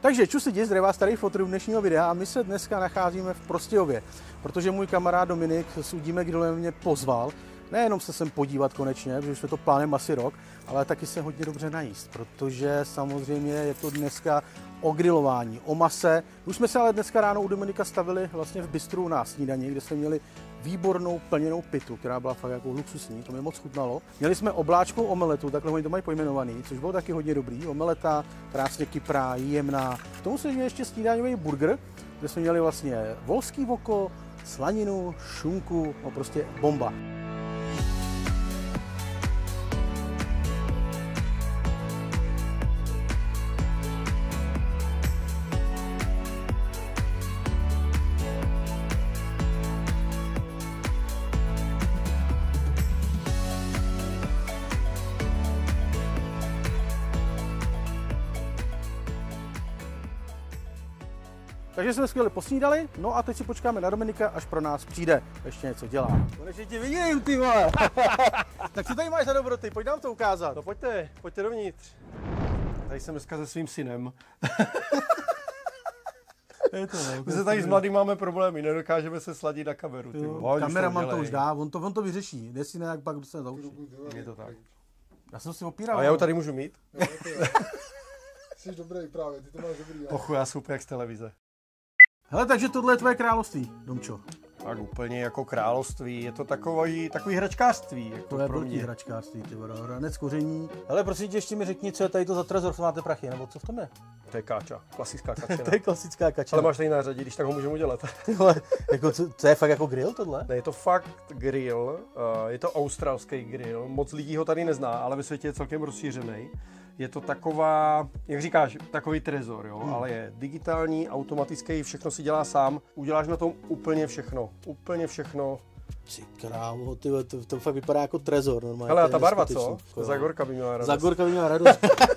Takže čus lidi, zdravá starý fotr dnešního videa a my se dneska nacházíme v Prostějově, protože můj kamarád Dominik z Udíme Grilluje mě pozval. Nejenom se sem podívat konečně, protože už jsme to plánem asi rok, ale taky se hodně dobře najíst, protože samozřejmě je to dneska o grilování, o mase. Už jsme se ale dneska ráno u Dominika stavili vlastně v bistru na snídani, kde jsme měli výbornou plněnou pitu, která byla fakt jako luxusní, to mě moc chutnalo. Měli jsme obláčkou omeletu, takhle oni to mají pojmenovaný, což bylo taky hodně dobrý. Omeleta, krásně kyprá, jemná. K tomu jsme měli ještě snídaňový burger, kde jsme měli vlastně volský voko, slaninu, šunku, no prostě bomba. Takže jsme skvěle posnídali, no a teď si počkáme na Dominika, až pro nás přijde. Ještě něco dělá. Konečně tě vidím, ty vole! Tak co tady máš za dobroty? Pojď nám to ukázat. No pojďte dovnitř. Tady jsem dneska se svým synem. My se tady s mladým máme problémy, nedokážeme se sladit na kameru. Kameraman to už dá, on to vyřeší, jestli ne, jak pak se zaučí. Je to tak. Já jsem si opíral. A já ho tady můžu mít? Jsi dobrý právě, ty to máš dobrý. Pochu, já jsem úplně jak z televize. Hele, takže tohle je tvoje království, Domčo. Tak úplně jako království, je to takový hračkářství. Jako to je velký hračkářství, ty vole, ranec koření. Hele, prosím tě, ještě mi řekni, co je tady to za trezor, co máte prachy, nebo co v tom je? To je káča, klasická kačena. To je klasická kačena. Ale máš tady na řadě, když tak ho můžeme udělat. Tyhle, jako, co je fakt jako grill tohle? Ne, je to fakt grill, je to australský grill, moc lidí ho tady nezná, ale ve světě je celkem rozšířený. Je to taková, jak říkáš, takový trezor, jo, ale je digitální, automatický, všechno si dělá sám. Uděláš na tom úplně všechno, Ty krávo, to fakt vypadá jako trezor normálně. Hele, a ta barva, co? Zagorka by měla radost. Zagorka by měla radost.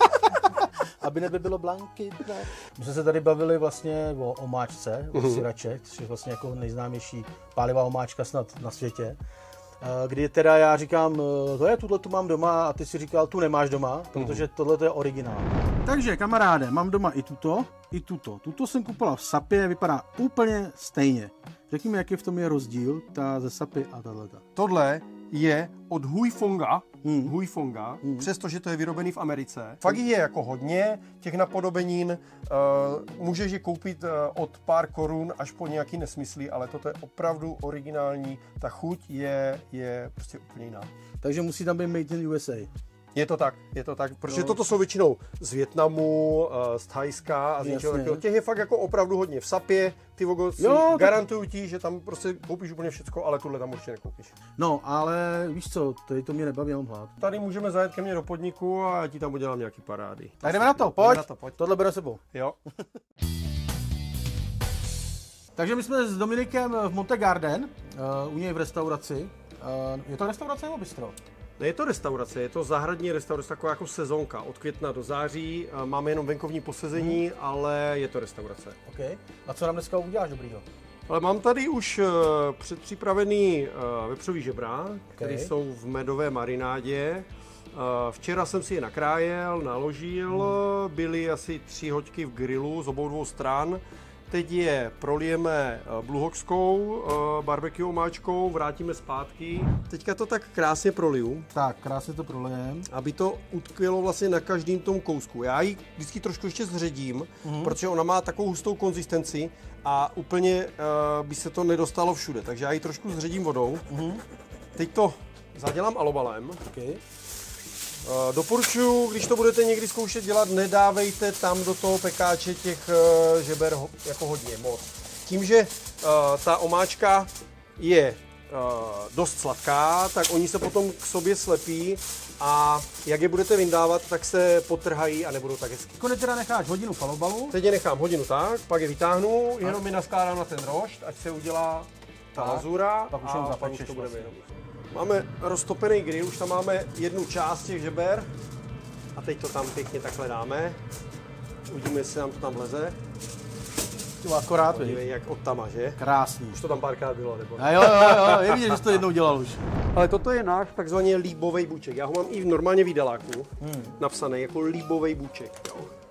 Aby nebylo blanky. Ne. My jsme se tady bavili vlastně o omáčce, o siraček, což je vlastně jako nejznámější pálivá omáčka snad na světě. Kdy teda já říkám, tuhle tu mám doma a ty si říkal, tu nemáš doma, protože tohle je originál. Takže kamaráde, mám doma i tuto. Tuto jsem kupoval v Sapě, vypadá úplně stejně. Řekni mi, jaký v tom je rozdíl, ta ze Sapy a tahleta. Tohle je od Huifonga, přestože to je vyrobený v Americe. Fakt je jako hodně těch napodobenin, můžeš je koupit od pár korun až po nějaký nesmysly, ale toto je opravdu originální, ta chuť je prostě úplně jiná. Takže musí tam být made in USA. Je to tak, protože toto jsou většinou z Vietnamu, z Thajska a z něčeho takového. Těch je fakt jako opravdu hodně. V Sapě, ty vogo, garantuju ti, že tam prostě koupíš úplně všecko, ale tuhle tam určitě nekoupíš. No, ale víš co, tady to mě nebaví, mám hlad. Tady můžeme zajet ke mně do podniku a já ti tam udělám nějaký parády. Tak jdeme na to, pojď. Tohle beru sebou. Jo. Takže my jsme s Dominikem v Monte Garden, u něj v restauraci. Je to restaurace nebo bistro? Ne, je to restaurace, je to zahradní restaurace, taková jako sezónka, od května do září, máme jenom venkovní posezení, ale je to restaurace. Okay. A co nám dneska uděláš dobrýho? Ale mám tady už předpřipravený vepřový žebra, které jsou v medové marinádě. Včera jsem si je nakrájel, naložil, byly asi 3 hoďky v grilu z obou dvou stran. Teď je prolijeme bluhokskou barbecue omáčkou, vrátíme zpátky. Teďka to tak krásně proliju. Tak, krásně to prolijem. Aby to utkvělo vlastně na každém tom kousku. Já ji vždycky trošku ještě zředím, protože ona má takovou hustou konzistenci a úplně by se to nedostalo všude. Takže já ji trošku zředím vodou. Teď to zadělám alobalem. Doporučuji, když to budete někdy zkoušet dělat, nedávejte tam do toho pekáče těch žeber jako hodně moc. Tím, že ta omáčka je dost sladká, tak oni se potom k sobě slepí a jak je budete vyndávat, tak se potrhají a nebudou tak hezky. Konec teda necháš hodinu v alobalu. Teď je nechám hodinu tak, pak je vytáhnu, jenom je naskládám na ten rošt, ať se udělá ta lazura pak už to bude jenom. Máme roztopený grill, už tam máme jednu část těch žeber a teď to tam pěkně takhle dáme. Uvidíme, jestli nám to tam leze. Akorát, podívej, jak od tama, že? Krásný. Už to tam párkrát bylo, nebo? Jo, je vidět, že jsi to jednou dělal už. Ale toto je náš takzvaný líbový buček. Já ho mám i v normálně v jídeláku napsaný jako líbový buček. Jo.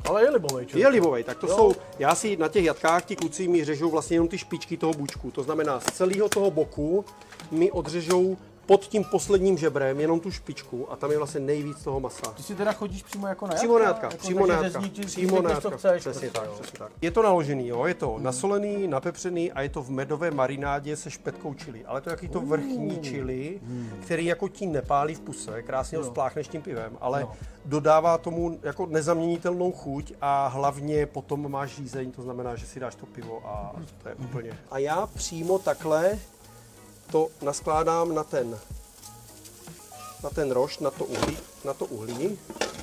Ale je libovej, čo? Je libovej, tak to jsou, já si na těch jatkách, ti kluci mi řežou vlastně jenom ty špičky toho bučku, to znamená z celého toho boku mi odřežou pod tím posledním žebrem jenom tu špičku a tam je vlastně nejvíc toho masa. Ty si teda chodíš přímo jako na jatka? Přímo na jatka, jako přímo na jatka, řezník, přímo na jatka, chceš, přesně tak, přesně tak. Je to naložený, jo, je to nasolený, napepřený a je to v medové marinádě se špetkou chili, ale to je jaký to vrchní chili, který jako ti nepálí v puse, krásně ho spláchneš tím pivem, ale dodává tomu jako nezaměnitelnou chuť a hlavně potom máš řízeň, to znamená, že si dáš to pivo a to je úplně. A já přímo takhle to naskládám na ten rošt, na to uhlí.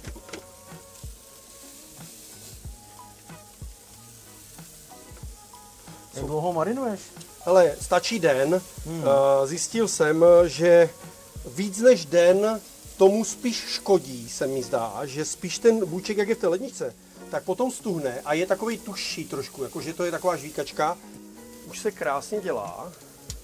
Jak dlouho marinuješ? Hele, stačí den. Zjistil jsem, že víc než den tomu spíš škodí, se mi zdá, že spíš ten bůček, jak je v té ledničce, tak potom stuhne a je takovej tužší trošku, jakože to je taková žvíkačka. Už se krásně dělá.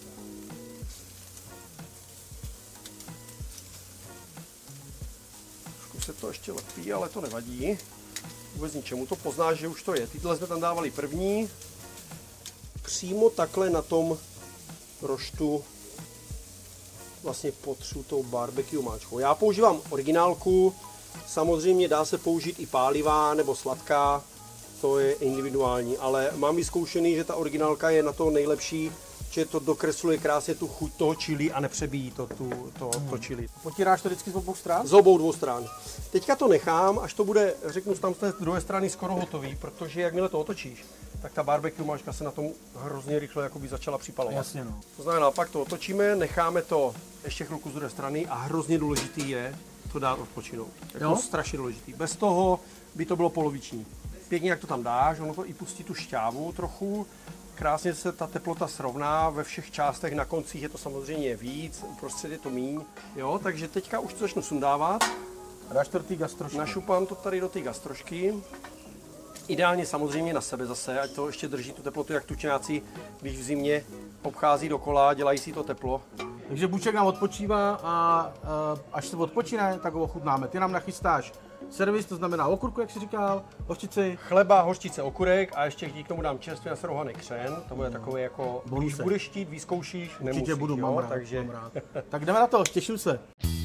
Se to ještě lepí, ale to nevadí. Vůbec ničemu, to poznáš, že už to je. Tyhle jsme tam dávali první. Přímo takhle na tom roštu vlastně potřu tou barbecue máčkou. Já používám originálku, samozřejmě dá se použít i pálivá nebo sladká, to je individuální, ale mám vyzkoušený, že ta originálka je na to nejlepší, že to dokresluje krásně tu chuť toho chili a nepřebíjí to chili. Potíráš to vždycky z obou stran? Z obou dvou stran. Teďka to nechám, až to bude, řeknu, tam z té druhé strany skoro hotový, protože jakmile to otočíš, tak ta barbecue máčka se na tom hrozně rychle jakoby začala připalovat. Jasně, no. To znamená, pak to otočíme, necháme to ještě chvilku z druhé strany a hrozně důležitý je to dát odpočinout. Jako strašně důležitý. Bez toho by to bylo poloviční. Pěkně, jak to tam dáš, ono to i pustí tu šťávu trochu. Krásně se ta teplota srovná ve všech částech, na koncích je to samozřejmě víc, uprostřed je to míň. Jo, takže teďka už to začnu sundávat. A dáš to do té gastrošky. Našupám to tady do té gastrošky. Ideálně samozřejmě na sebe zase, ať to ještě drží tu teplotu, jak tučňáci, když v zimě obchází dokola, dělají si to teplo. Takže buček nám odpočívá a až se odpočine, tak ho ochutnáme. Ty nám nachystáš servis, to znamená okurku, jak jsi říkal, hořčici. Chleba, hořčice, okurek a ještě k tomu dám čerstvě nasrouhaný křen. To bude takové jako, když budeš chtít, vyzkoušíš, nemusíš. Určitě budu, jo, mám rád, takže... mám rád. Tak jdeme na to, těším se.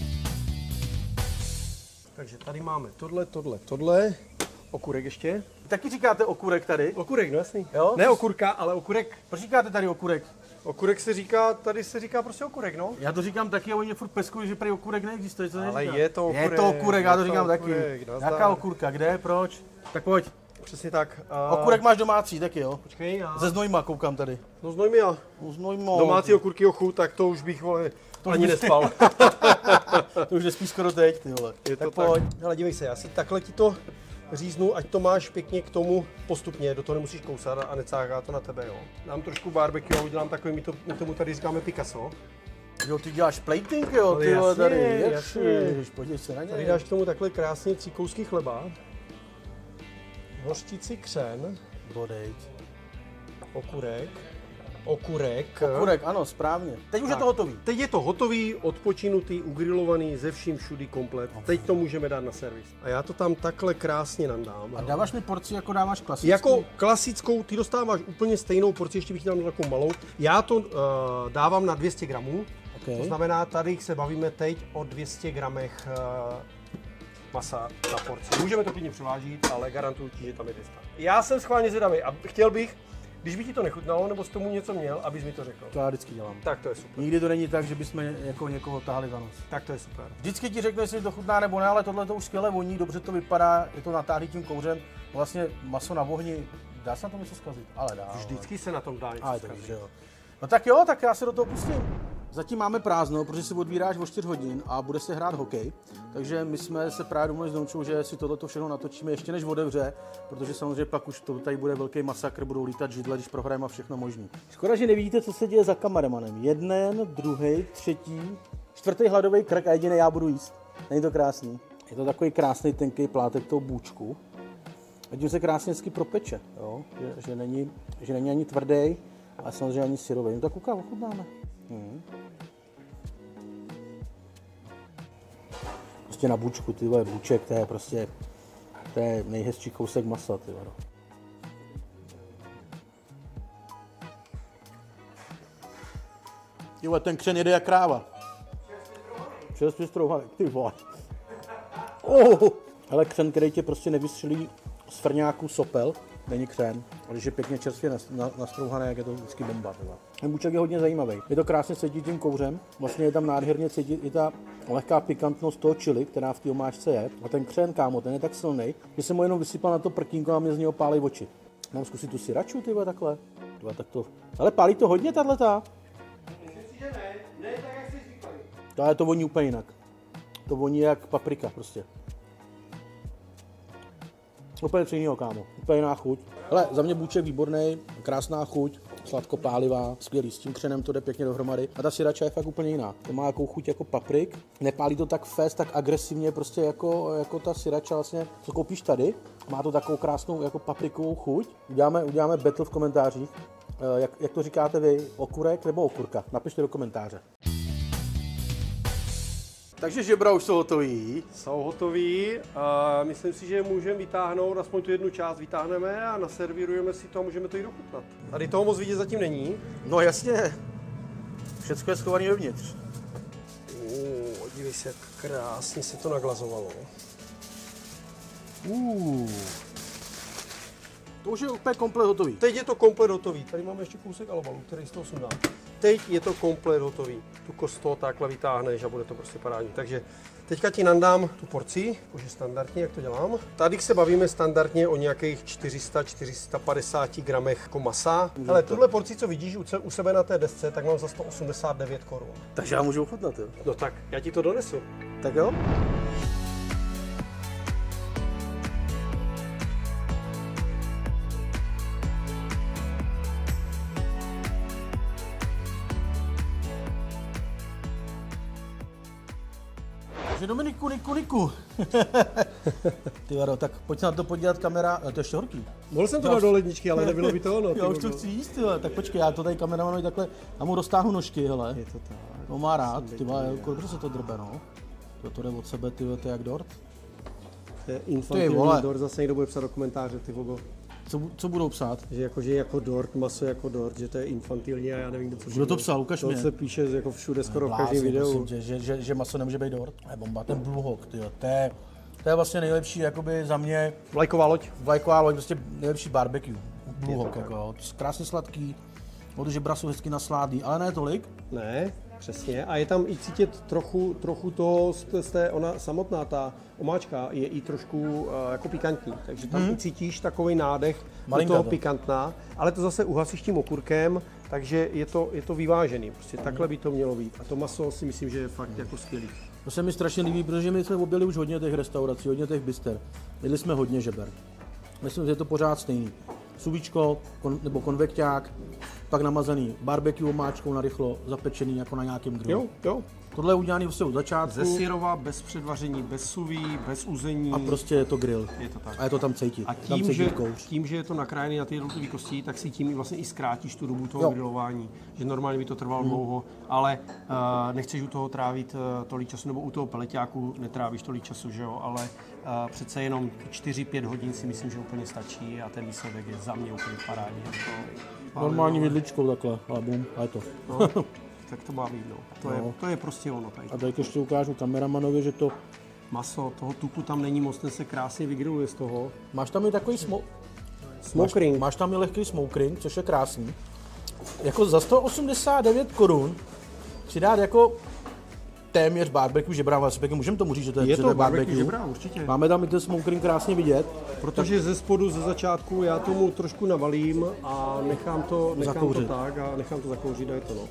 Takže tady máme tohle. Okurek ještě. Taky říkáte okurek tady? Okurek, no jasný. Jo? Ne okurka, ale okurek. Proč říkáte tady okurek? Okurek se říká, tady se říká prostě okurek, no. Já to říkám taky a oni mě furt peskují, že prý okurek neexistuje. Co ale neříká? je to okurek. Je to okurek, já to říkám okurek, taky. Jaká okurka, kde, proč? Tak pojď. Přesně tak. Okurek máš domácí, taky jo? Počkej, já... Ze Znojma koukám tady. No Znojmy a domácí okurky ochu, tak to už bych, vole, ani nespal. To už nespíš skoro teď, ty vole. Tak pojď. Hele, dívej se, já si takhle ti to říznu, ať to máš pěkně k tomu postupně, do toho nemusíš kousat a necáhá to na tebe, jo. Dám trošku barbecue, udělám takový, my tomu tady říkáme Picasso. Jo, ty děláš plating, jo, ty vole, tady. Jasně. Podívej se na něj. Tady dáš k tomu takhle krásně 3 kousky chleba, hořčici, křen, Bodejť. Okurek, ano, správně. Teď už je to hotový. Teď je to hotový, odpočinutý, ugrilovaný, ze vším všudy komplet. Teď to můžeme dát na servis. A já to tam takhle krásně nandám. A dáváš mi porci, jako dáváš klasickou? Jako klasickou, ty dostáváš úplně stejnou porci, ještě bych dal na takovou malou. Já to dávám na 200 gramů. Okay. To znamená, tady se bavíme teď o 200 gramech masa na porci. Můžeme to klidně převážit, ale garantuju ti, že tam je 200. Já jsem schválně zvědavý a chtěl bych, když by ti to nechutnalo, nebo s tomu něco měl, abys mi to řekl. To já vždycky dělám. Tak to je super. Nikdy to není tak, že bychom jako někoho tahali za nos. Tak to je super. Vždycky ti řeknu, jestli to chutná nebo ne, ale tohle to už skvěle voní, dobře to vypadá, je to natáhlý tím kouřem. Vlastně maso na ohni, dá se na tom něco zkazit? Ale dá. Vždycky se na tom dá něco zkazit. Jo. No tak jo, tak já se do toho pustím. Zatím máme prázdno, protože si odvíráš o 4 hodin a bude se hrát hokej. Takže my jsme se právě domluvili s Domčou, že si tohleto všechno natočíme ještě než otevře, protože samozřejmě pak už to tady bude velký masakr, budou lítat židle, když prohrajeme a všechno možný. Škoda, že nevidíte, co se děje za kameramanem. Jeden, druhý, třetí, 4. hladový krk a jediný já budu jíst. Není to krásný? Je to takový krásný tenký plátek toho bůčku. A tím se krásně hezky propeče, jo? Že není ani tvrdý, ale samozřejmě ani syrový. No tak ochutnáme. Prostě na bučku, tyhle buček, to je prostě To je nejhezčí kousek masa, ty vado. Jo, ten jede jak kráva. Čerstvě strouhaný, ty vole. Hele, křen, který tě prostě nevystřelí z frňáků sopel, není křen, ale když je pěkně čerstvě nastrouhaný, jak je to vždycky bomba. Ten buček je hodně zajímavý. Je to krásně cítit tím kouřem, vlastně je tam nádherně cítit i ta lehká pikantnost toho chili, která v té omáčce je. A ten křen, kámo, ten je tak silný, že jsem mu jenom vysypal na to prkínko a mě z něho pálí oči. Mám zkusit tu sriraču, ty vole, takhle. Tyhle, tak to... Ale pálí to hodně, tato. Myslím si, že ne tak, jak jsi zvyklý. Ale to voní úplně jinak. To voní jak paprika prostě. Úplně co jiného, kámo. Úplně jiná chuť. Hele, za mě bůček výborný, krásná chuť, sladkopálivá, skvělý, s tím křenem to jde pěkně dohromady. A ta sriracha je fakt úplně jiná. To má jakou chuť jako paprik, nepálí to tak fest, tak agresivně prostě jako ta sriracha vlastně, co koupíš tady. Má to takovou krásnou jako paprikovou chuť. Uděláme battle v komentářích. Jak to říkáte vy, okurek nebo okurka? Napište do komentáře. Takže žebra už jsou hotový. Jsou hotový. Myslím si, že můžeme vytáhnout, aspoň tu jednu část vytáhneme a naservírujeme si to a můžeme to i dochutnat. Tady toho moc vidět zatím není. No jasně. Všecko je schovaný dovnitř. Dívej se, jak krásně se to naglazovalo. To už je úplně komplet hotový. Teď je to komplet hotový. Tady máme ještě kousek alobalu, který z toho sundám. Teď je to komplet hotový. Tu kost toho takhle vytáhneš a bude to prostě parádní. Takže teďka ti nandám tu porci, jakože standardně, jak to dělám. Tady se bavíme standardně o nějakých 400-450 gramech jako masa. Ale tuhle porci, co vidíš u sebe na té desce, tak mám za 189 korun. Takže já můžu ochutnat, jo? No tak, já ti to donesu. Tak jo? Dominiku. Ty vado, tak pojď se na to podívat, kamera, to je ještě horký. Mohl jsem to dát do ledničky, ale nebylo by to ono. Já už to chci jíst, tyhle. Tak počkej, já to tady kameramanovi takhle, a mu roztáhnu nožky, hele. Je to tak. No má rád, ty vole, kolik se to drbe, no. To jde od sebe, ty to je jak dort. To je infantilní dort, zase někdo bude psát do komentáře, ty vogo. Co budou psát? Že jako dort, maso jako dort, že to je infantilní a já nevím, co. Kdo to psal, ukaž mě. To se píše jako všude, skoro v každém videu. Že maso nemůže být dort. To je bomba, ten Blue Hawk, tyjo, to je vlastně nejlepší, jakoby za mě. Vlajková loď, prostě nejlepší barbecue. Blue Hawk, jako, krásně sladký, od žebra jsou hezky nasládný, ale ne tolik. Ne, přesně. A je tam i cítit trochu toho, ona samotná ta omáčka je i trošku jako pikantní, takže tam i cítíš takový nádech do toho pikantná, ale to zase uhasíš tím okurkem, takže je to vyvážený, prostě takhle by to mělo být. A to maso si myslím, že je fakt jako skvělý. To se mi strašně líbí, protože my jsme objeli už hodně těch restaurací, hodně těch bister. Jedli jsme hodně žeber. Myslím, že je to pořád stejný. Suvíčko nebo konvekťák, pak namazaný barbecue omáčkou narychlo, zapečený jako na nějakém grilu. Jo. Tohle je udělaný vlastně od začátku. Ze syrova, bez předvaření, bez suví, bez uzení. A prostě je to grill. Je to tak. A je to tam cítit. A tím, že je to nakrájený na ty jednotlivé kosti, tak si tím vlastně i zkrátíš tu dobu toho grilování. Že normálně by to trvalo dlouho, ale nechceš u toho trávit tolik času, nebo u toho peleťáku netrávíš tolik času, že jo, ale přece jenom 4-5 hodin si myslím, že úplně stačí a ten výsledek je za mě úplně parádní. Normální vidličkou takhle, ale bum, a je to. No, tak to má být, no. To je prostě ono tady. A tady ještě ukážu kameramanovi, že to... Maso, toho tuku tam není moc, ten se krásně vygriluje z toho. Máš tam i takový smoke ring. Máš tam i lehký smoke ring, což je krásný. Jako za 189 korun přidát jako téměř barbecue žebra, vlastně můžeme tomu říct, že to je barbecue žebra, určitě. Máme tam i ten smoke ring krásně vidět. Protože ze spodu, ze začátku já tomu trošku navalím a nechám to tak a nechám to zakouřit a je to no.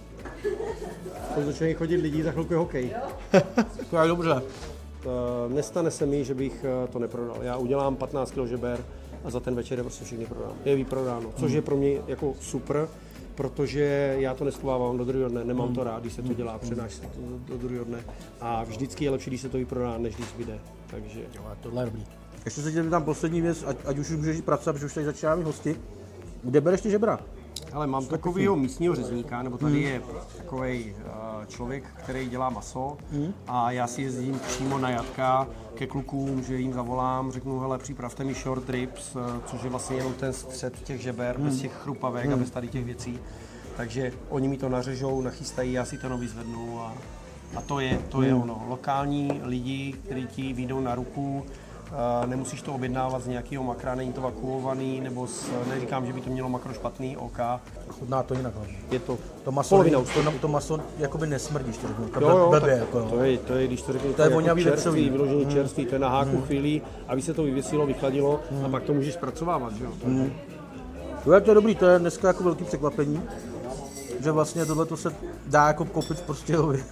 To začínají chodit lidi, za chvilku je hokej. To je dobře. Nestane se mi, že bych to neprodal. Já udělám 15 kg žeber a za ten večer je prostě všechny prodám. Je vyprodáno, což je pro mě jako super, protože já to neschovávám do druhého dne, nemám to rád, když se to dělá, přenáš se to do druhého dne a vždycky je lepší, když se to vyprodá, než když zbyde. Takže tohle je dobrý. Ještě se tě tam poslední věc, ať už můžeš pracovat, protože už tady začíná mít hosti. Kde bereš ty žebra? Ale mám takovýho místního řezníka, nebo tady je takovej člověk, který dělá maso a já si jezdím přímo na jatka ke klukům, že jim zavolám, řeknu, hele, připravte mi short ribs, což je vlastně jenom ten střed těch žeber, bez těch chrupavek a bez tady těch věcí. Takže oni mi to nařežou, nachystají, já si to vyzvednu a to je ono. Lokální lidi, kteří ti vyjdou na ruku, nemusíš to objednávat z nějakého makra, není to vakuovaný, nebo neříkám, že by to mělo makro špatný, OK. Chutná to jinak. Je to maso, to maso jakoby nesmrdíš, to řeknu. Blbě, jako, to je, když to řeknu, to je voňavý čerstvý, vyloženě čerstvý, to je na háku chvíli, aby se to vyvěsilo, vychladilo a pak to můžeš zpracovávat, že jo? To je dobrý, to je dneska jako velký překvapení, že vlastně tohleto se dá jako koupit v Prostějově.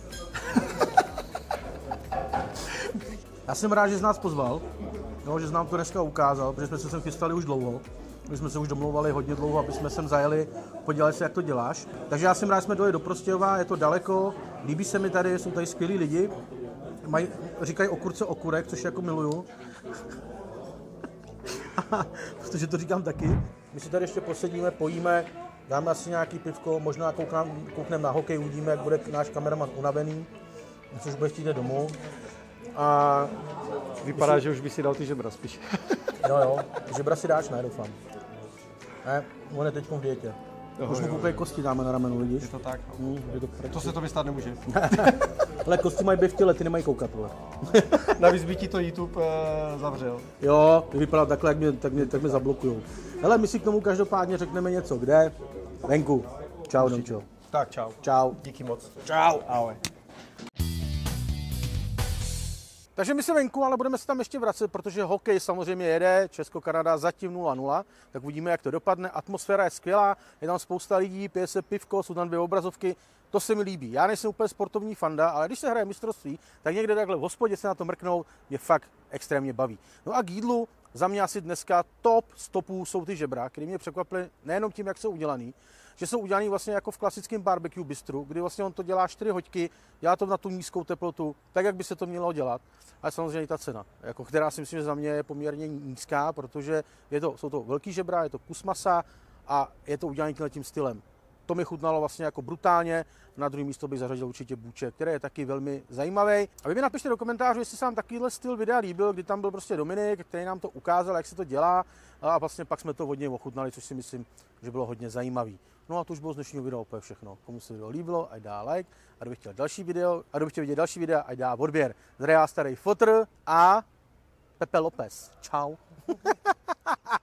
Já jsem rád, že jsi nás pozval, že jsi nám to dneska ukázal, protože jsme se sem chystali už dlouho. My jsme se už domlouvali hodně dlouho, aby jsme sem zajeli, podívali se, jak to děláš. Takže já jsem rád, že jsme dojeli do Prostějova, je to daleko, líbí se mi tady, jsou tady skvělí lidi. Říkají o kurce okurek, což jako miluju. Protože to říkám taky. My si tady ještě posedíme, pojíme, dáme asi nějaký pivko, možná koukneme na hokej, uvidíme, jak bude náš kameraman unavený, což bude chtít jít domů. A vypadá, že už by si dal ty žebra spíš. Jo, žebra si dáš, ne, doufám. Ne, on je teď v dietě. Už mu koukají kosti, dáme na ramenu, vidíš? Je to tak. To se to vystát nemůže. Ale kosti mají být v těle, ty nemají koukat, vole. Navíc by ti to YouTube zavřel. Jo, vypadá takhle, tak mě zablokujou. Hele, my si k tomu každopádně řekneme něco, kde? Venku. Čau, Domčo. Tak, čau. Čau. Díky moc. Čau. Ahoj. Takže my se venku, ale budeme se tam ještě vracet, protože hokej samozřejmě jede, Česko-Kanada zatím 0-0, tak uvidíme, jak to dopadne. Atmosféra je skvělá, je tam spousta lidí, pije se pivko, jsou tam 2 obrazovky, to se mi líbí. Já nejsem úplně sportovní fanda, ale když se hraje mistrovství, tak někde takhle v hospodě se na to mrknout, mě fakt extrémně baví. No a k jídlu za mě asi dneska top stopů jsou ty žebra, které mě překvapily nejenom tím, jak jsou udělaný, že jsou udělaný vlastně jako v klasickém barbecue bistru, kdy vlastně on to dělá 4 hoďky, dělá to na tu nízkou teplotu, tak jak by se to mělo dělat. Ale samozřejmě i ta cena, jako, která si myslím, že za mě je poměrně nízká, protože jsou to velký žebra, je to kus masa a je to udělaný tím stylem. To mi chutnalo vlastně jako brutálně, na druhé místo bych zařadil určitě bůček, který je taky velmi zajímavý. A vy mi napište do komentářů, jestli se vám takovýhle styl videa líbil, kdy tam byl prostě Dominik, který nám to ukázal, jak se to dělá a vlastně pak jsme to hodně ochutnali, což si myslím, že bylo hodně zajímavý. No a to už bylo z dnešního videa úplně všechno. Komu se video líbilo, ať dá like, a kdo by chtěl vidět další videa, ať dá odběr. Zdravím starý fotr a Pepe López. Čau.